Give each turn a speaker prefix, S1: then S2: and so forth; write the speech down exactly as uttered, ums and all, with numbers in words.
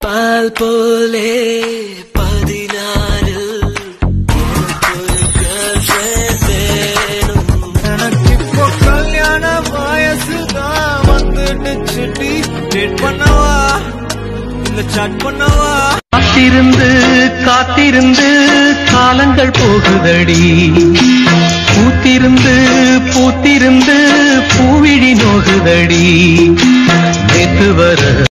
S1: பால் போலே பதினாறு எனக்கு இப்போ கல்யாண வயசுதான் வந்துடுச்சு டேட் பண்ணவா இல்ல சாட் பண்ணவா
S2: காத்திருந்து காத்திருந்து காலங்கள் போகுதடி பூத்திருந்து பூத்திருந்து பூவிழி நோகுதடி நேத்து வர